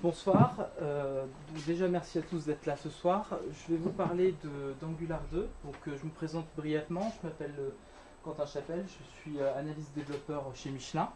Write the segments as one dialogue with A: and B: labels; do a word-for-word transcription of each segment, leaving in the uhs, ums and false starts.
A: Bonsoir, euh, donc déjà merci à tous d'être là ce soir. Je vais vous parler d'Angular deux. Donc, euh, je me présente brièvement, je m'appelle euh, Quentin Chapelle, je suis euh, analyste développeur chez Michelin.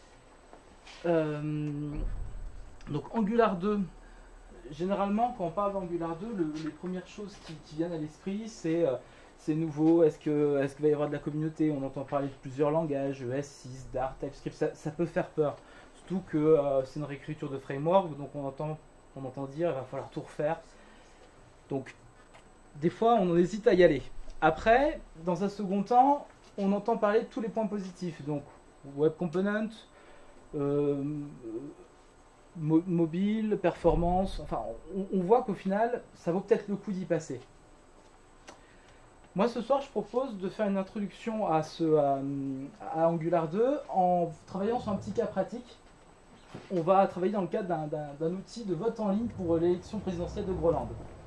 A: Euh, donc Angular deux, généralement quand on parle d'Angular deux, le, les premières choses qui, qui viennent à l'esprit c'est euh, c'est nouveau, est-ce que, est-ce qu'il va y avoir de la communauté, on entend parler de plusieurs langages, E S six, Dart, TypeScript, ça, ça peut faire peur. Surtout que euh, c'est une réécriture de framework, donc on entend, on entend dire il va falloir tout refaire. Donc, des fois, on hésite à y aller. Après, dans un second temps, on entend parler de tous les points positifs. Donc, Web Component, euh, mo mobile, performance. Enfin, on, on voit qu'au final, ça vaut peut-être le coup d'y passer. Moi, ce soir, je propose de faire une introduction à, ce, à, à Angular deux en travaillant sur un petit cas pratique. On va travailler dans le cadre d'un outil de vote en ligne pour l'élection présidentielle de Groenland.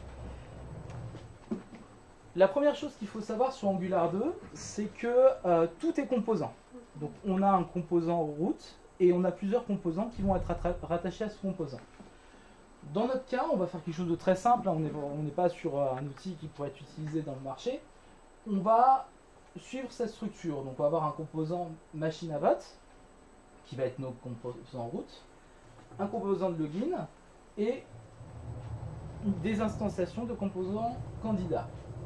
A: La première chose qu'il faut savoir sur Angular deux, c'est que euh, tout est composant. Donc on a un composant root et on a plusieurs composants qui vont être rattachés à ce composant. Dans notre cas, on va faire quelque chose de très simple, on n'est pas sur un outil qui pourrait être utilisé dans le marché. On va suivre cette structure. Donc on va avoir un composant machine à vote, qui va être nos composants root, un composant de login et des instanciations de composants candidats.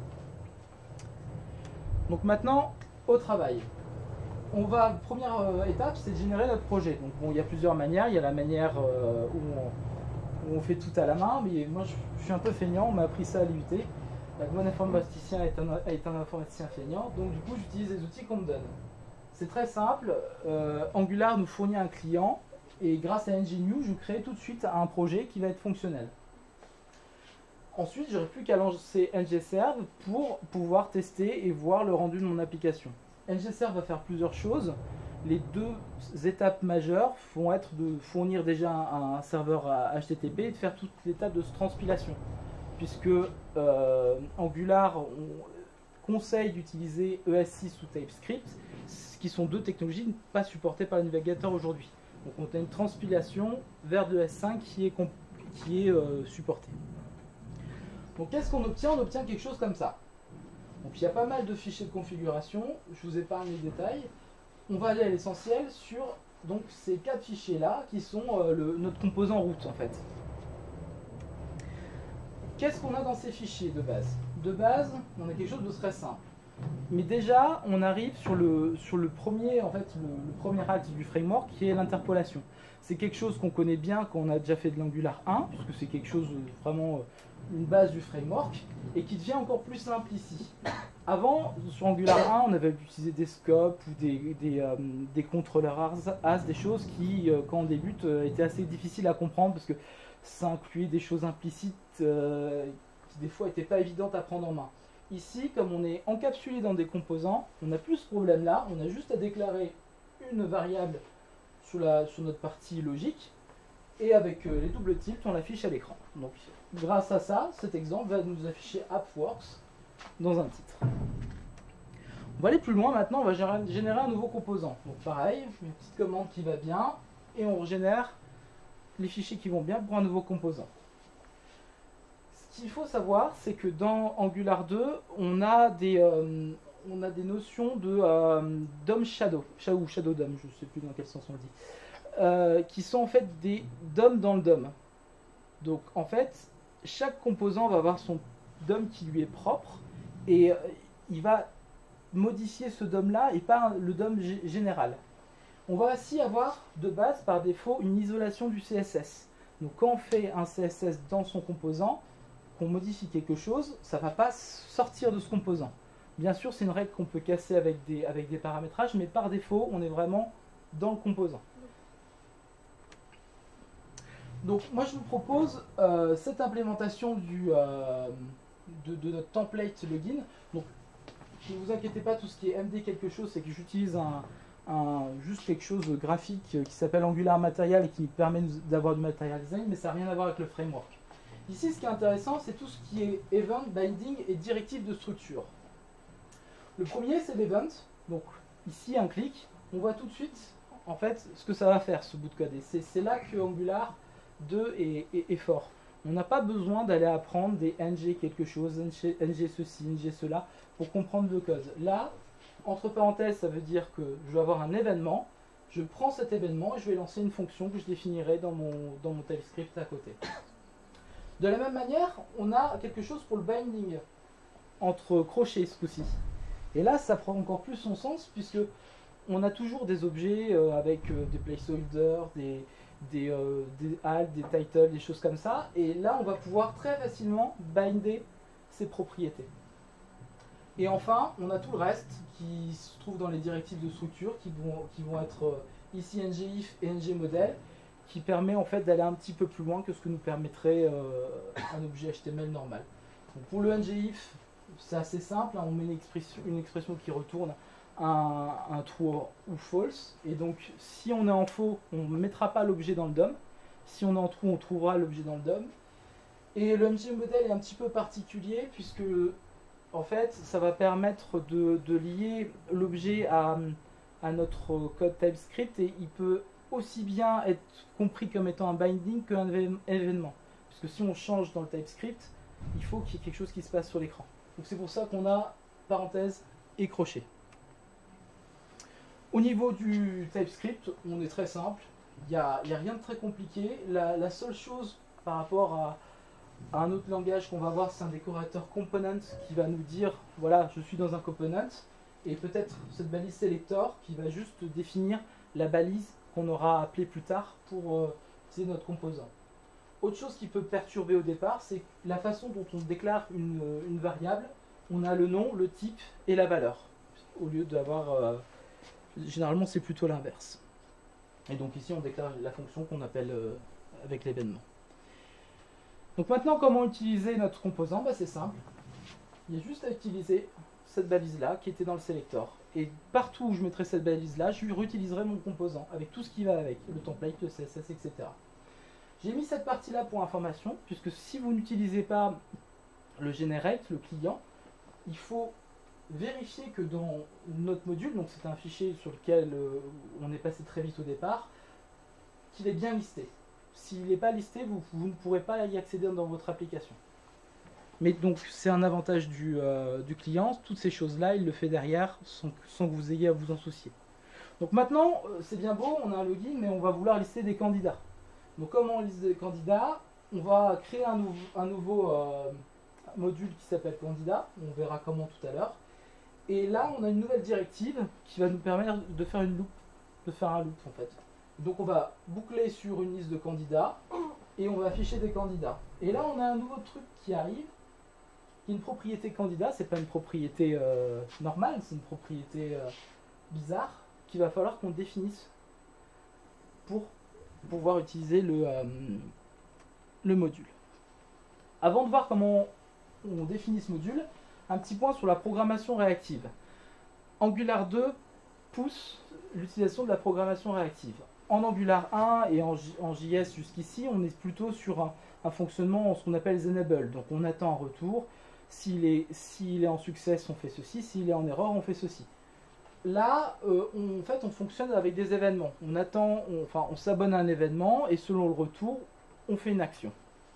A: Donc maintenant, au travail. On va, première euh, étape, c'est de générer notre projet. Donc bon, il y a plusieurs manières. Il y a la manière euh, où, on, où on fait tout à la main, mais moi je, je suis un peu feignant, on m'a appris ça à l'U T. Le bon informaticien est un, est un informaticien feignant, donc du coup j'utilise les outils qu'on me donne. C'est très simple, euh, Angular nous fournit un client et grâce à Nginx, je crée tout de suite un projet qui va être fonctionnel. Ensuite, j'aurai plus qu'à lancer ngserve pour pouvoir tester et voir le rendu de mon application. ngserve va faire plusieurs choses. Les deux étapes majeures vont être de fournir déjà un, un serveur H T T P et de faire toute l'étape de transpilation. Puisque euh, Angular on conseille d'utiliser E S six ou TypeScript, qui sont deux technologies pas supportées par le navigateur aujourd'hui. Donc on a une transpilation vers de E S cinq qui est, qui est euh, supportée. Donc qu'est-ce qu'on obtient? On obtient quelque chose comme ça. Donc il y a pas mal de fichiers de configuration, je vous épargne les détails. On va aller à l'essentiel sur donc, ces quatre fichiers-là qui sont euh, le, notre composant root en fait. Qu'est-ce qu'on a dans ces fichiers de base? De base, on a quelque chose de très simple. Mais déjà, on arrive sur le, sur le premier, en fait, le, le premier acte du framework qui est l'interpolation. C'est quelque chose qu'on connaît bien quand on a déjà fait de l'Angular un, puisque c'est quelque chose vraiment une base du framework, et qui devient encore plus simple ici. Avant, sur Angular un, on avait utilisé des scopes ou des, des, euh, des contrôleurs as, des choses qui, euh, quand on débute, euh, étaient assez difficiles à comprendre, parce que ça incluait des choses implicites euh, qui des fois n'étaient pas évidentes à prendre en main. Ici, comme on est encapsulé dans des composants, on n'a plus ce problème-là, on a juste à déclarer une variable sur, la, sur notre partie logique, et avec euh, les doubles tilts, on l'affiche à l'écran. Donc, grâce à ça, cet exemple va nous afficher AppWorks dans un titre. On va aller plus loin maintenant, on va générer, générer un nouveau composant. Donc pareil, une petite commande qui va bien, et on génère les fichiers qui vont bien pour un nouveau composant. Ce qu'il faut savoir, c'est que dans Angular deux, on a des, euh, on a des notions de euh, D O M shadow, ou shadow D O M, je ne sais plus dans quel sens on le dit, euh, qui sont en fait des D O M dans le D O M. Donc en fait, chaque composant va avoir son D O M qui lui est propre, et euh, il va modifier ce D O M-là et pas le D O M général. On va aussi avoir de base par défaut une isolation du C S S. Donc quand on fait un C S S dans son composant, qu'on modifie quelque chose, ça ne va pas sortir de ce composant. Bien sûr, c'est une règle qu'on peut casser avec des, avec des paramétrages, mais par défaut, on est vraiment dans le composant. Donc moi je vous propose euh, cette implémentation du, euh, de, de notre template login. Donc ne vous inquiétez pas, tout ce qui est M D quelque chose, c'est que j'utilise un, un, juste quelque chose de graphique qui s'appelle Angular Material et qui permet d'avoir du Material Design, mais ça n'a rien à voir avec le framework. Ici, ce qui est intéressant, c'est tout ce qui est event, binding et directive de structure. Le premier, c'est l'event. Donc ici, un clic, on voit tout de suite en fait ce que ça va faire, ce bout de code. Et c'est là que Angular deux est, est, est fort. On n'a pas besoin d'aller apprendre des ng quelque chose, ng ceci, ng cela, pour comprendre le code. Là, entre parenthèses, ça veut dire que je vais avoir un événement, je prends cet événement et je vais lancer une fonction que je définirai dans mon, dans mon TypeScript à côté. De la même manière, on a quelque chose pour le binding, entre crochets ce coup-ci. Et là, ça prend encore plus son sens, puisque on a toujours des objets euh, avec euh, des placeholders, des, des, euh, des alt, des titles, des choses comme ça. Et là, on va pouvoir très facilement binder ces propriétés. Et enfin, on a tout le reste qui se trouve dans les directives de structure, qui vont, qui vont être euh, ici ngIf et ngModel, qui permet en fait d'aller un petit peu plus loin que ce que nous permettrait euh, un objet H T M L normal. Donc pour le ngIf, c'est assez simple, hein, on met une expression, une expression qui retourne un, un true ou false, et donc si on est en faux, on ne mettra pas l'objet dans le D O M, si on est en true, on trouvera l'objet dans le D O M. Et le ngModel est un petit peu particulier, puisque en fait, ça va permettre de, de lier l'objet à, à notre code TypeScript, et il peut aussi bien être compris comme étant un binding qu'un événement. Parce que si on change dans le TypeScript, il faut qu'il y ait quelque chose qui se passe sur l'écran. Donc c'est pour ça qu'on a parenthèse et crochet. Au niveau du TypeScript, on est très simple. Il n'y a, a rien de très compliqué. La, la seule chose par rapport à, à un autre langage qu'on va voir, c'est un décorateur component qui va nous dire, voilà, je suis dans un component. Et peut-être cette balise selector qui va juste définir la balise qu'on aura appelée plus tard pour euh, utiliser notre composant. Autre chose qui peut perturber au départ, c'est la façon dont on déclare une, une variable. On a le nom, le type et la valeur. Au lieu d'avoir... Euh, généralement, c'est plutôt l'inverse. Et donc ici, on déclare la fonction qu'on appelle euh, avec l'événement. Donc maintenant, comment utiliser notre composant? Bah, c'est simple. Il y a juste à utiliser cette balise-là qui était dans le selector. Et partout où je mettrai cette balise-là, je réutiliserai mon composant avec tout ce qui va avec, le template, le C S S, et cetera. J'ai mis cette partie-là pour information, puisque si vous n'utilisez pas le generate, le client, il faut vérifier que dans notre module, donc c'est un fichier sur lequel euh, on est passé très vite au départ, qu'il est bien listé. S'il n'est pas listé, vous, vous ne pourrez pas y accéder dans votre application. Mais donc c'est un avantage du, euh, du client, toutes ces choses-là, il le fait derrière sans, sans que vous ayez à vous en soucier. Donc maintenant, euh, c'est bien beau, on a un login, mais on va vouloir lister des candidats. Donc comment on liste des candidats? On va créer un, nou un nouveau euh, module qui s'appelle candidat, on verra comment tout à l'heure. Et là, on a une nouvelle directive qui va nous permettre de faire une loop, de faire un loop en fait. Donc on va boucler sur une liste de candidats et on va afficher des candidats. Et là, on a un nouveau truc qui arrive, qui est une propriété candidat. C'est pas une propriété euh, normale, c'est une propriété euh, bizarre qu'il va falloir qu'on définisse pour pouvoir utiliser le, euh, le module. Avant de voir comment on définit ce module, un petit point sur la programmation réactive. Angular deux pousse l'utilisation de la programmation réactive. En Angular un et en, J en J S jusqu'ici, on est plutôt sur un, un fonctionnement en ce qu'on appelle Enable. Donc on attend un retour. S'il est, s'il est en succès, on fait ceci. S'il est en erreur, on fait ceci. Là, euh, on, en fait, on fonctionne avec des événements. On attend, on, enfin, on s'abonne à un événement et selon le retour, on fait une action.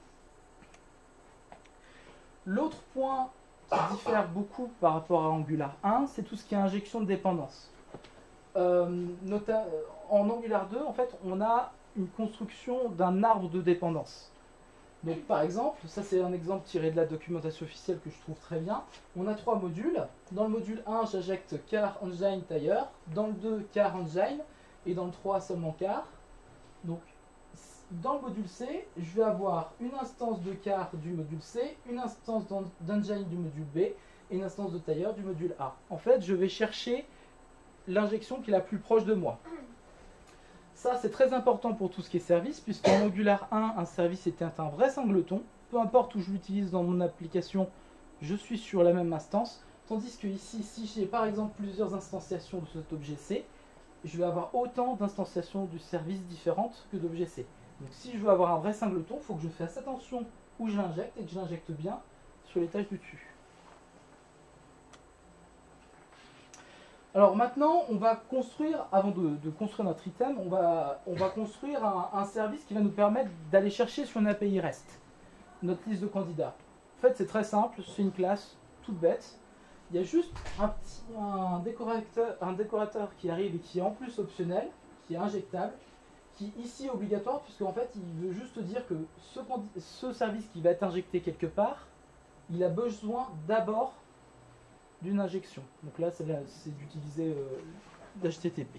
A: L'autre point qui diffère beaucoup par rapport à Angular un, c'est tout ce qui est injection de dépendance. Euh, nota, en Angular deux, en fait, on a une construction d'un arbre de dépendance. Donc, par exemple, ça c'est un exemple tiré de la documentation officielle que je trouve très bien. On a trois modules. Dans le module un, j'injecte car engine tire. Dans le deux, car engine. Et dans le trois, seulement car. Donc, dans le module C, je vais avoir une instance de car du module C, une instance d'engine du module B et une instance de tire du module A. En fait, je vais chercher l'injection qui est la plus proche de moi. Ça, c'est très important pour tout ce qui est service, puisqu'en Angular un, un service était un vrai singleton. Peu importe où je l'utilise dans mon application, je suis sur la même instance. Tandis que ici, si j'ai par exemple plusieurs instanciations de cet objet C, je vais avoir autant d'instanciations du service différentes que d'objets C. Donc si je veux avoir un vrai singleton, il faut que je fasse attention où je l'injecte et que je l'injecte bien sur les tâches du dessus. Alors maintenant, on va construire, avant de, de construire notre item, on va, on va construire un, un service qui va nous permettre d'aller chercher sur une A P I REST notre liste de candidats. En fait, c'est très simple, c'est une classe toute bête. Il y a juste un, petit, un, décorateur, un décorateur qui arrive et qui est en plus optionnel, qui est injectable, qui ici est obligatoire, puisque en fait, il veut juste dire que ce, ce service qui va être injecté quelque part, il a besoin d'abord d'une injection. Donc là, c'est d'utiliser euh, d'H T T P.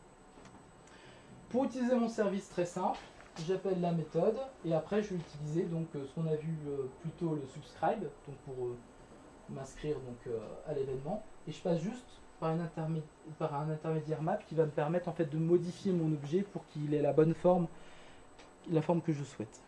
A: Pour utiliser mon service très simple, j'appelle la méthode et après je vais utiliser donc euh, ce qu'on a vu euh, plus tôt, le subscribe, donc pour euh, m'inscrire donc euh, à l'événement, et je passe juste par, une intermé par un intermédiaire map qui va me permettre en fait de modifier mon objet pour qu'il ait la bonne forme, la forme que je souhaite.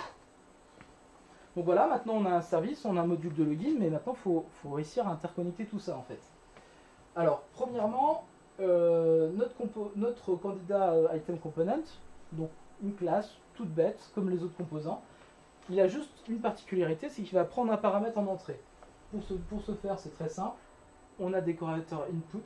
A: Donc voilà, maintenant on a un service, on a un module de login, mais maintenant il faut, faut réussir à interconnecter tout ça en fait. Alors, premièrement, euh, notre, notre candidat euh, item component, donc une classe toute bête, comme les autres composants, il a juste une particularité, c'est qu'il va prendre un paramètre en entrée. Pour ce, pour ce faire, c'est très simple. On a décorateur input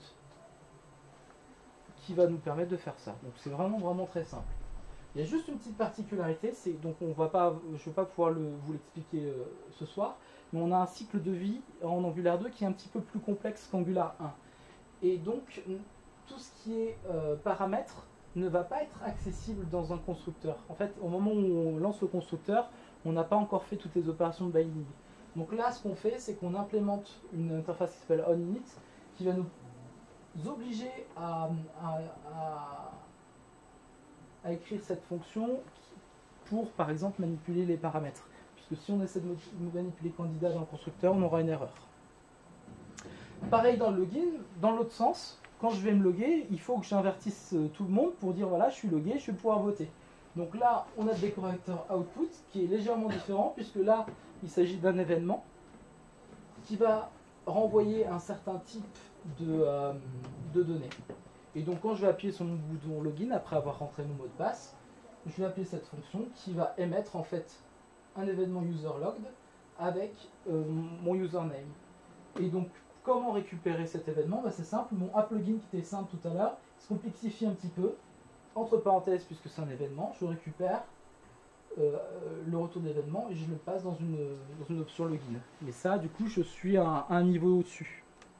A: qui va nous permettre de faire ça. Donc c'est vraiment vraiment très simple. Il y a juste une petite particularité, c'est donc on va pas, je ne vais pas pouvoir le, vous l'expliquer euh, ce soir, mais on a un cycle de vie en Angular deux qui est un petit peu plus complexe qu'Angular un. Et donc tout ce qui est euh, paramètres ne va pas être accessible dans un constructeur. En fait, au moment où on lance le constructeur, on n'a pas encore fait toutes les opérations de binding. Donc là, ce qu'on fait, c'est qu'on implémente une interface qui s'appelle onInit, qui va nous obliger à, à, à, à écrire cette fonction pour, par exemple, manipuler les paramètres. Puisque si on essaie de manipuler le candidat dans le constructeur, on aura une erreur. Pareil dans le login, dans l'autre sens, quand je vais me loguer, il faut que j'invertisse tout le monde pour dire voilà, je suis logué, je vais pouvoir voter. Donc là, on a le décorateur output qui est légèrement différent, puisque là, il s'agit d'un événement qui va renvoyer un certain type de, euh, de données. Et donc quand je vais appuyer sur mon bouton login, après avoir rentré mon mot de passe, je vais appeler cette fonction qui va émettre en fait un événement userLogged avec euh, mon username. Et donc, comment récupérer cet événement? Bah, c'est simple, mon appLogin qui était simple tout à l'heure, se complexifie un petit peu. Entre parenthèses, puisque c'est un événement, je récupère euh, le retour d'événement et je le passe dans une, dans une option login. Mais ça, du coup, je suis à un, un niveau au-dessus.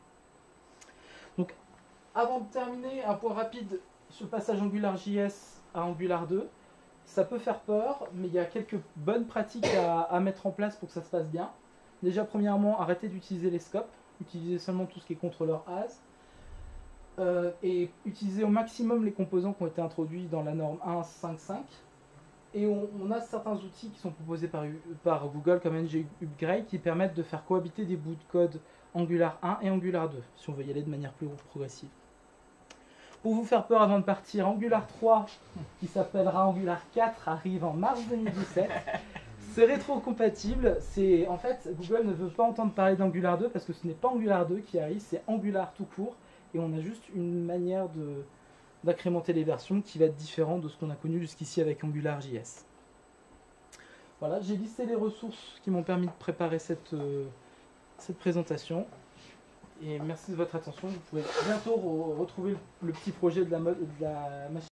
A: Donc, avant de terminer, un point rapide sur le passage AngularJS à Angular deux. Ça peut faire peur, mais il y a quelques bonnes pratiques à, à mettre en place pour que ça se passe bien. Déjà, premièrement, arrêtez d'utiliser les scopes. Utilisez seulement tout ce qui est contrôleur as. Euh, et utiliser au maximum les composants qui ont été introduits dans la norme un point cinq point cinq. Et on, on a certains outils qui sont proposés par, par Google comme ngUpgrade qui permettent de faire cohabiter des bouts de code Angular un et Angular deux, si on veut y aller de manière plus progressive. Pour vous faire peur avant de partir, Angular trois, qui s'appellera Angular quatre, arrive en mars deux mille dix-sept. C'est rétro-compatible. En fait, Google ne veut pas entendre parler d'Angular deux parce que ce n'est pas Angular deux qui arrive, c'est Angular tout court. Et on a juste une manière d'accrémenter les versions qui va être différente de ce qu'on a connu jusqu'ici avec AngularJS. Voilà, j'ai listé les ressources qui m'ont permis de préparer cette, euh, cette présentation. Et merci de votre attention. Vous pouvez bientôt re retrouver le petit projet de la, de la machine.